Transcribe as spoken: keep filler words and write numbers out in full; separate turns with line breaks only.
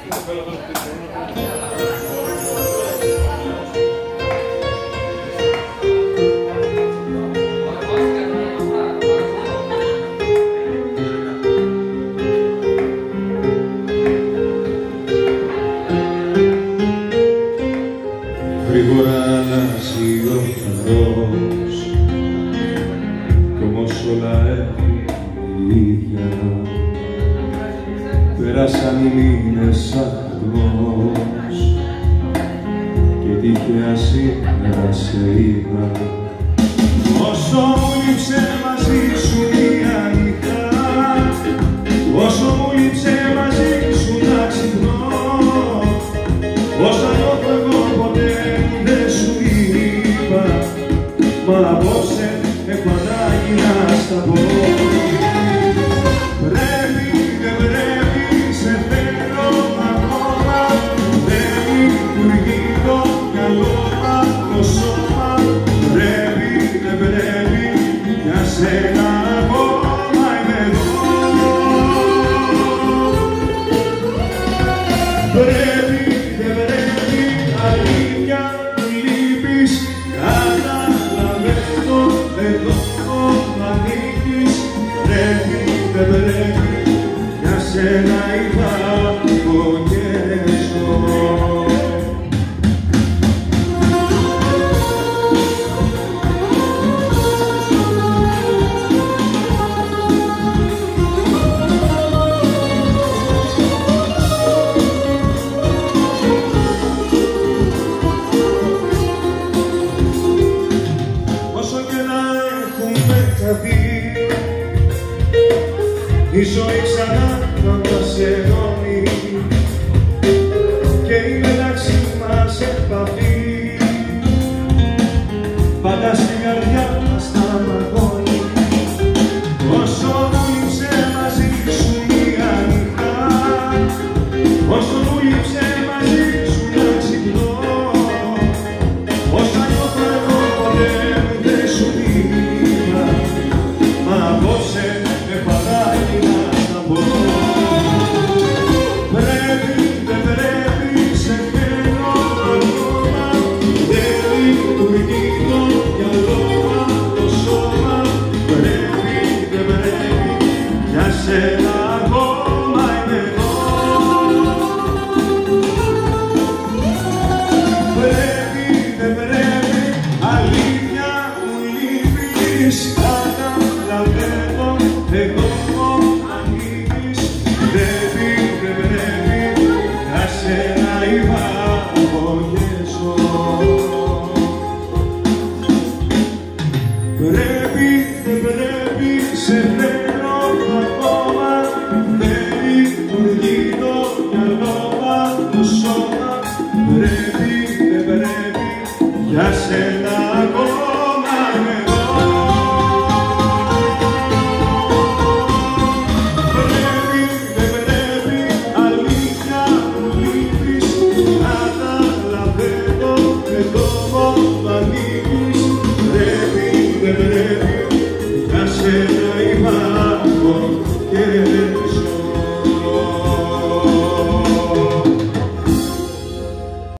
Γρήγορα αλλάζει ο καιρός κι όμως όλα έχουν ίδια. Πέρασαν οι μήνες ακριβώς και τυχαία σήμερα σε είδα. Όσο μου λείψε μαζί σου μια νύχτα, όσο μου λείψε μαζί σου να ξυπνώ, όσα νιώθω εγώ ποτέ δεν σου είπα, μα απόψε έχω ανάγκη να στα πω. Πρέπει, δεν πρέπει, σε θέλω ακόμα, δεν λειτουργεί το μυαλό μα το σώμα. Πρέπει, δεν πρέπει, για σένα ακόμα είμαι εδώ. Πρέπει, δεν πρέπει, αλήθεια μου λείπεις, καταλαβαίνω εδώ μ' ανήκεις. Πρέπει, δεν πρέπει, για σένα υπάρχω και ζω. Η ζωή ξανά να μας ενώνει και η μεταξύ μας επαφή πάντα στην καρδιά μας θα μαγώνει. Όσο μου λείψε μαζί σου μια νύχτα, όσο μου λείψε μαζί σου να ξυπνώ, όσα νιώθω εγώ ποτέ δεν σου είπα, μα απόψε έχω ανάγκη να στα πω. Πρέπει, δεν πρέπει, σε θέλω ακόμα, δεν λειτουργεί το μυαλό μα το σώμα. Πρέπει, δεν πρέπει, για σένα ακόμα είμαι εδώ. Πρέπει, δεν πρέπει, αλήθεια μου λείπεις, καταλαβαίνω εγώ μ' ανήκεις. Πρέπει, δεν πρέπει, για σένα υπάρχω και ζω. Πρέπει, δεν πρέπει, σε θέλω ακόμα, δεν λειτουργεί το μυαλό μα το σώμα. Πρέπει, δεν πρέπει, για σένα ακόμα είμαι εδώ. Πρέπει, δεν πρέπει, αλήθεια μου λείπεις, καταλαβαίνω εδώ μ' ανήκεις.